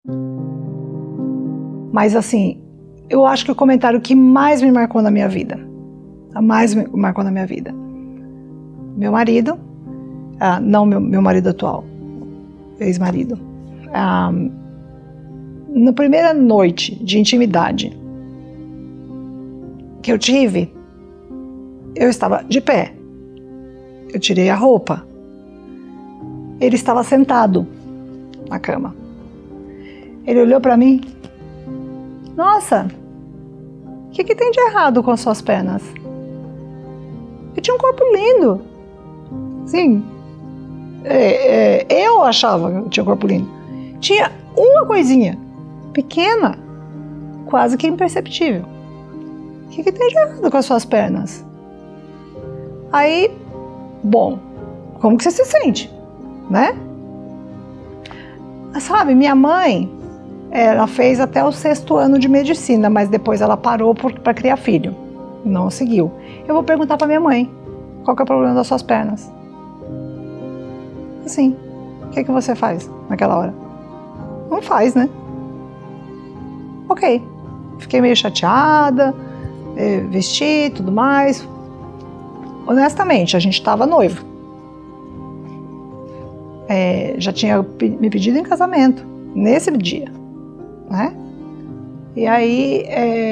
Mas assim, eu acho que o comentário que mais me marcou na minha vida, meu marido, não meu marido atual, ex-marido, na primeira noite de intimidade que eu tive, eu estava de pé, eu tirei a roupa, ele estava sentado na cama, ele olhou para mim, nossa, o que tem de errado com as suas pernas? Eu tinha um corpo lindo, sim, eu achava que eu tinha um corpo lindo, tinha uma coisinha pequena, quase que imperceptível. O que tem de errado com as suas pernas? Aí, bom, como que você se sente, né? Sabe, minha mãe, ela fez até o 6º ano de medicina, mas depois ela parou para criar filho, não seguiu. Eu vou perguntar para minha mãe, qual que é o problema das suas pernas? Assim, o que você faz naquela hora? Não faz, né? Ok, fiquei meio chateada, vesti tudo mais. Honestamente, a gente estava noivo. Já tinha me pedido em casamento, nesse dia, né? E aí,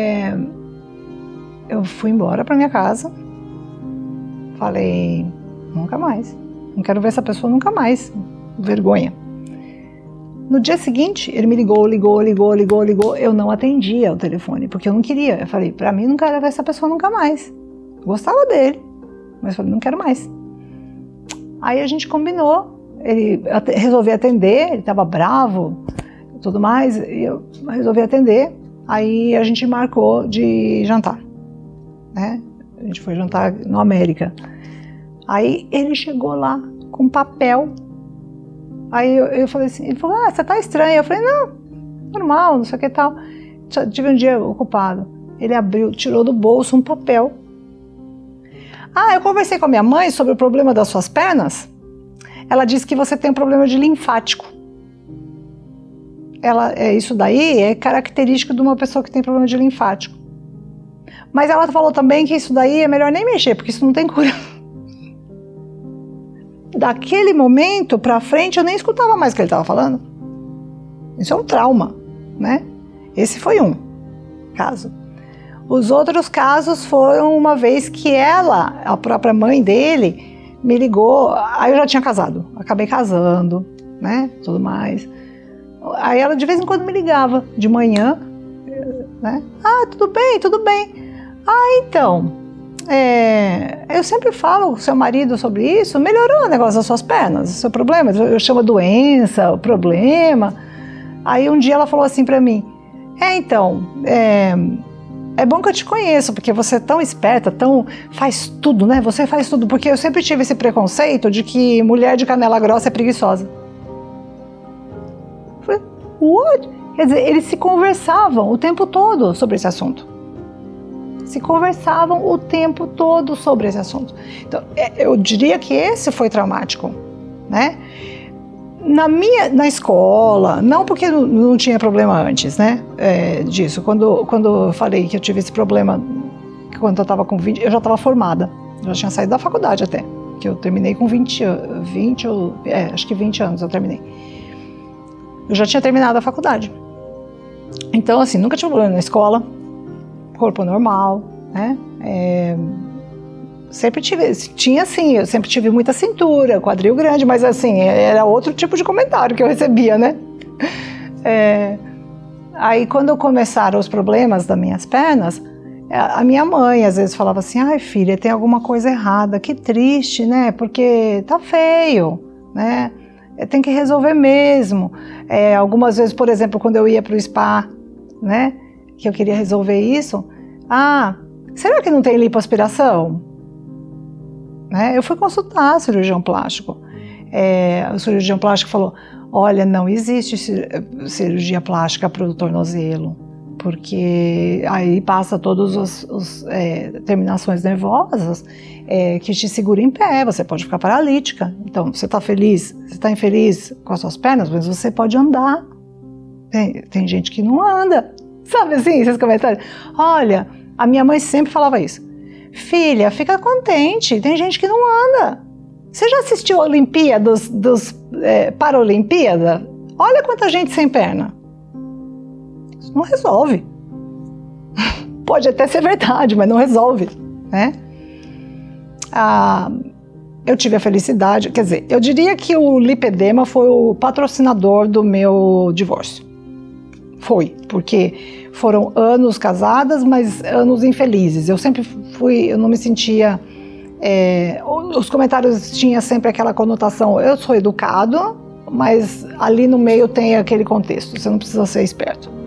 eu fui embora para minha casa, falei, nunca mais, não quero ver essa pessoa nunca mais, vergonha. No dia seguinte, ele me ligou, eu não atendia o telefone, porque eu não queria. Eu falei, pra mim não quero ver essa pessoa nunca mais. Eu gostava dele, mas falei, não quero mais. Aí a gente combinou, ele resolvi atender, ele estava bravo, tudo mais, e eu resolvi atender. Aí a gente marcou de jantar, né? A gente foi jantar no América. Aí ele chegou lá com papel. Aí eu falei assim, ele falou, você tá estranha. Eu falei, não, normal, não sei o que tal. Tive um dia ocupado. Ele abriu, tirou do bolso um papel. Eu conversei com a minha mãe sobre o problema das suas pernas. Ela disse que você tem um problema de linfático. Isso daí é característico de uma pessoa que tem problema de linfático. Mas ela falou também que isso daí é melhor nem mexer, porque isso não tem cura. Daquele momento pra frente eu nem escutava mais o que ele estava falando. Isso é um trauma, né? Esse foi um caso. Os outros casos foram uma vez que a própria mãe dele, me ligou. Aí eu já tinha casado, acabei casando, né? Tudo mais. Aí ela de vez em quando me ligava, de manhã, né? Tudo bem, tudo bem. Então... eu sempre falo com o seu marido sobre isso, melhorou o negócio das suas pernas, o seu problema, eu chamo doença, o problema. Aí um dia ela falou assim pra mim, é bom que eu te conheço, porque você é tão esperta, faz tudo, né? Você faz tudo, porque eu sempre tive esse preconceito de que mulher de canela grossa é preguiçosa. Eu falei, what? Quer dizer, eles se conversavam o tempo todo sobre esse assunto. Então, eu diria que esse foi traumático, né? Na escola, não porque não tinha problema antes, né? Disso. Quando eu falei que eu tive esse problema, quando eu estava com 20, eu já estava formada, já tinha saído da faculdade até, que eu terminei com 20 anos eu terminei. Eu já tinha terminado a faculdade. Então, assim, nunca tive problema na escola, corpo normal, né? Eu sempre tive muita cintura, quadril grande, mas assim, era outro tipo de comentário que eu recebia, né? Aí quando começaram os problemas das minhas pernas, a minha mãe às vezes falava assim, ai filha, tem alguma coisa errada, que triste, né? Porque tá feio, né? Tem que resolver mesmo. Algumas vezes, por exemplo, quando eu ia para o spa, né? Que eu queria resolver isso, será que não tem lipoaspiração? Né? Eu fui consultar cirurgião plástico. O cirurgião plástico falou, olha, não existe cirurgia plástica para o tornozelo, porque aí passa todas as terminações nervosas que te seguram em pé, você pode ficar paralítica. Então, você está feliz, você está infeliz com as suas pernas, mas você pode andar. Tem gente que não anda. Sabe assim, esses comentários? Olha, a minha mãe sempre falava isso. Filha, fica contente, tem gente que não anda. Você já assistiu a Olimpíada, Paralimpíada? Olha quanta gente sem perna. Isso não resolve. Pode até ser verdade, mas não resolve, né? Eu tive a felicidade, quer dizer, eu diria que o lipedema foi o patrocinador do meu divórcio. Foi, porque foram anos casadas, mas anos infelizes. Eu sempre eu não me sentia... os comentários tinham sempre aquela conotação, eu sou educado, mas ali no meio tem aquele contexto, você não precisa ser esperto.